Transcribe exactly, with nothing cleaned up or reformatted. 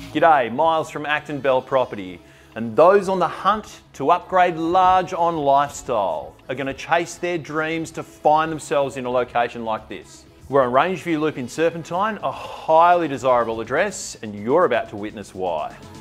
G'day, Miles from Acton Bell Property. And those on the hunt to upgrade large on lifestyle are going to chase their dreams to find themselves in a location like this. We're on Rangeview Loop in Serpentine, a highly desirable address, and you're about to witness why.